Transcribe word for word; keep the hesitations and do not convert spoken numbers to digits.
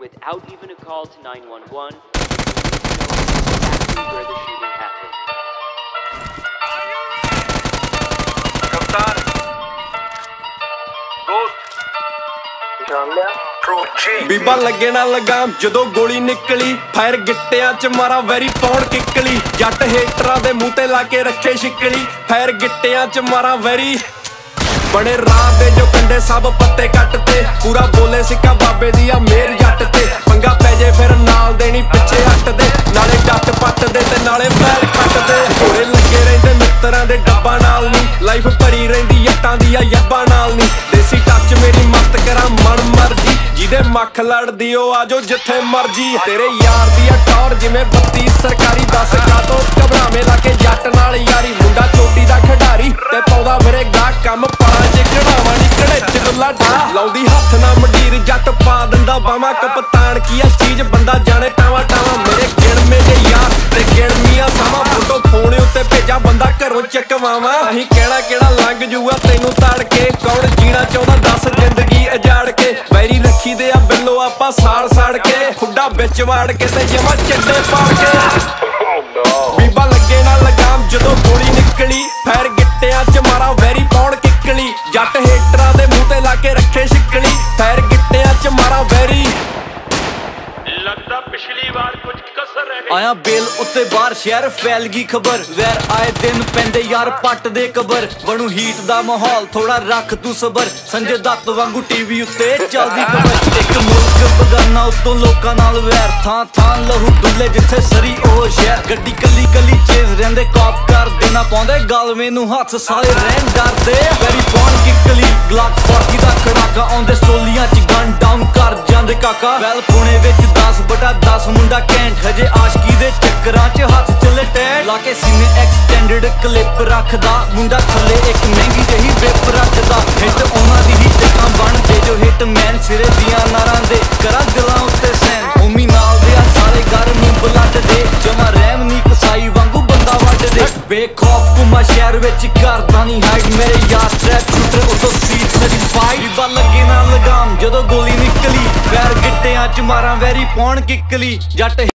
without even a call to nine one one. Exactly where the shooting happened. Kaptan, dost, ਪਛਾਣ ਲਿਆ ਬੀਬਾ ਲੱਗੇ ਨਾ ਲਗਾਮ ਜਦੋਂ ਗੋਲੀ ਨਿਕਲੀ ਫਾਇਰ ਗਿੱਟਿਆਂ ਚ ਮਾਰਾ ਵੈਰੀ ਪੌਣ ਕਿੱਕਲੀ ਜੱਟ ਹੇਟਰਾਂ ਦੇ ਮੂੰਹ ਤੇ ਲਾ ਕੇ ਰੱਖੇ ਛਿੱਕਲੀ ਫਾਇਰ ਗਿੱਟਿਆਂ ਚ ਮਾਰਾ ਵੈਰੀ ਬਣੇ ਰਾਹ ਦੇ ਜੋ ਕੰਡੇ ਸਭ ਪੱਤੇ ਕੱਟ ਤੇ ਪੂਰਾ ਬੋਲੇ ਸਿੱਕਾ ਬਾਬੇ ਦੀ ਆ ਮੇਰ ਜੱਟ ਤੇ ਪੰਗਾ ਪੈ ਜੇ ਫਿਰ ਨਾਲ ਦੇਣੀ ਪਿੱਛੇ ਹੱਟ ਦੇ ਨਾਲੇ ਜੱਟ ਪੱਟ ਦੇ ਤੇ ਨਾਲੇ ਪੈਰ ਕੱਟ ਦੇ ਹੋਰੇ ਲੱਗੇ ਰਹਿੰਦੇ ਮਿੱਤਰਾਂ ਦੇ ਡੱਬਾ ਨਾਲ ਨਹੀਂ ਲਾਈਫ ਭਰੀ ਰਹਿੰਦੀ ਜੱਟਾਂ ਦੀ ਆ ਯੱਬਾਂ ਨਾਲ ਨਹੀਂ ਦੇਸੀ ਟੱਚ ਮੇਰੀ ਮੱਤ ਕਰਾਂ ਮਨ ਮਰਜੀ ਜਿਹਦੇ ਮੱਖ ਲੜਦੀ ਉਹ ਆਜੋ ਜਿੱਥੇ ਮਰਜੀ ਤੇਰੇ ਯਾਰ ਦੀ ਆ ਟੌਰ ਜਿਵੇਂ ਬੱਤੀ ਸਰਕਾਰੀ ਦਸ ਕਾ ਤੋਂ ਘਬਰਾਵੇਂ ਲਾ ਕੇ ਜੱਟ ਨਾਲ ਯਾਰੀ ਮੁੰਡਾ ਚੋਟੀ ਦਾ ਖਿਡਾਰੀ ਤੇ ਪਾਉਂਦਾ ਮੇਰੇ ਗਾਹ ਕੰਮ ਪਾਲਾਂ ਚ ਕਢਾਵਾਂ ਨੀ ਕੜੇ ਚ ਦੁੱਲਾ ਢਾ ਲਾਉਂਦੀ ਹੱਥ ਨਾ ਮੰਡੀਰ ਜੱਟ ਪਾ ਦਿੰਦਾ ਬਾਵਾ ਕਪਤਾਨ ਕੀ ਆ ਚੀਜ਼ ਬੰਦਾ ਜਾਣੇ ਟਾਵਾ ਟਾਵਾ ਮੇਰੇ ਗਿਣਵੇਂ ਦੇ ਯਾਰ ਤੇ ਗਿਣਵੀਆਂ ਸਾਵਾਂ ਫੋਟੋ ਫੋਨ ਉੱਤੇ ਭੇਜਾ ਬੰਦਾ ਘਰੋਂ ਚੱਕਵਾਵਾਂ ਅਸੀਂ ਕਹਿਣਾ ਕਿਹੜਾ ਲੰਘ ਜੂਗਾ ਤੈਨੂੰ ਤਾੜ ਕੇ ਕੌਣ ਜੀਣਾ ਚਾਹੁੰਦਾ ਦੱਸ ਜ਼ਿੰਦਗੀ ਉਜਾੜ ਕੇ ਵੈਰੀ ਰੱਖੀ ਦੇ ਆ ਬਿੱਲੋ ਆਪਾਂ ਸਾੜ ਸਾੜ ਕੇ ਖੁੱਡਾ ਵਿੱਚ ਵਾੜ ਕੇ ਤੇ ਜਮਾ ਚੱਡੇ ਪਾੜ ਕੇ ਬੀਬਾ ਲੱਗੇ ਨਾ ਲਗਾਮ ਜਦੋਂ ਗੋਲੀ ਨਿਕਲੀ ਫੈਰ ਗਿੱਟਿਆਂ ਚ ਮਾਰਾ ਵੈਰੀ ਪੌਣ ਕਿੱਕਲੀ ਜੱਟ ਹੇਟਰਾਂ ਦੇ ਮੂੰਹ ਤੇ ਲਾ ਕੇ ਰੱਖੇ ਛਿੱਕਲੀ ਫੈਰ ਗਿੱਟਿਆਂ ਚ ਮਾਰਾ ਵੈਰੀ ਲੱਗਦਾ ਪਿਛਲੀ ਵਾਰ ਕੁਝ ਕਸਰ ਰਹਿ ਗਈ ਆਇਆ ਬੇਲ ਉੱਤੇ ਬਾਹਰ ਸ਼ਹਿਰ ਫੈਲ ਗਈ ਖਬਰ ਵੈਰ ਆਏ ਦਿਨ ਪੈਂਦੇ ਯਾਰ ਪੱਟ ਦੇ ਕਬਰ ਬਣੂ ਹੀਟ ਦਾ ਮਾਹੌਲ ਥੋੜਾ ਰੱਖ ਤੂੰ ਸਬਰ ਸੰਜੇ ਦੱਤ ਵਾਂਗੂ ਟੀਵੀ ਉੱਤੇ ਚੱਲਦੀ ਖਬਰ ਇੱਕ ਮੁਲਕ ਬਗਾਨਾ ਉੱਤੋਂ ਲੋਕਾਂ ਨਾਲ ਵੈਰ ਥਾਂ ਥਾਂ ਲਹੂ ਡੁੱਲੇ ਜਿੱਥੇ ਸਰੀ ਉਹ ਸ਼ਹਿਰ ਗੱਡੀ ਕੱਲੀ ਕੱਲੀ ਚੇਜ਼ ਰਹਿੰਦੇ ਕਾਪ ਕਰ ਦੇਣਾ ਪਾਉਂਦੇ ਗਲਵੇਂ ਨੂੰ ਹੱਥ ਸਾਰੇ ਰਹਿਣ ਡਰਦੇ ਵੈਰੀ ਪੌਣ ਕਿੱਕਲੀ ਗਲਾਕ ਚਾਲੀ ਦਾ ਖੜਾਕਾ ਆਉਂਦੇ ਸਟੋਲੀਆਂ ਚ ਗਨ ਡਾਊਨ ਕਰ ਜਾਂਦੇ ਕਾਕਾ ਵੈਲ ਪੁਣੇ ਵਿੱਚ ਦਸ ਬਟਾ ਦਸ ਮੁੰਡਾ ਕੈਂਟ ਹਜੇ ਆਸ਼ਕੀ ਦੇ ਚੱਕਰਾਂ ਚ ਹੱਥ ਚੱਲੇ ਟੈਟ ਲਾ ਕੇ ਸੀਨੇ ਐਕਸਟੈਂਡਡ ਕਲਿੱਪ ਰੱਖਦਾ ਮੁੰਡਾ ਥੱਲੇ ਇੱਕ ਮਹਿੰਗੀ ਜਿਹੀ ਵਿਪ ਰੱਖਦਾ ਹਿੱਟ ਉਹਨਾਂ ਦੀ ਹੀ ਚੱਕਾਂ ਬਣਦੇ ਜੋ ਹਿੱਟ ਮੈਨ ਸਿਰੇ ਦੀਆਂ ਨਾਰਾਂ ਦੇ ਕਰਾਂ ਦਿਲਾਂ ਉੱਤੇ ਸੈਨ ਉਮੀ ਨਾਲ ਦੇ ਆ ਸਾਰੇ ਘਰ ਨੂੰ ਬਲੱਡ ਦੇ ਜਮਾ ਰਹਿਮ ਨੀ ਕਸਾਈ ਵਾਂਗੂ ਬੰਦਾ ਵੱਢ ਦੇ ਬੇਖੌਫ ਕੁਮਾ ਸ਼ਹਿਰ ਵਿੱਚ ਕਰਦਾ ਨਹੀਂ ਹਾਈਡ ਮੇਰੇ ਯਾਰ ਸਟ੍ਰੈਪ ਸ਼ੂਟਰ ਉਤੋਂ ਸਪੀਡ ਸਰਟੀਫਾਈਡ ਬੀਬਾ ਲੱਗੇ ਨਾ ਲਗਾਮ ਜਦੋਂ ਗੋਲੀ ਨਿਕਲੀ ਫੈਰ ਗਿੱਟਿਆਂ ਚ ਮਾਰਾਂ ਵੈਰੀ ਪੌਣ ਕਿੱਕਲੀ ਜੱਟ